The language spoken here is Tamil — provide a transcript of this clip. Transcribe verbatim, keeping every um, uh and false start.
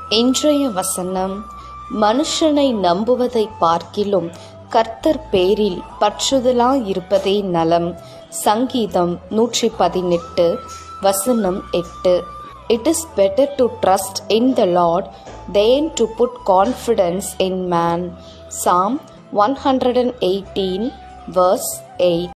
இன்றைய வசனம், மனுஷனை நம்புவதை பார்க்கிலும் கர்த்தர் பேரில் பற்றுதலாயிருப்பதே நலம். சங்கீதம் நூற்றி பதினெட்டு வசனம் எட்டு. It is better to trust in the Lord than to put confidence in man. Psalm one hundred eighteen verse eight.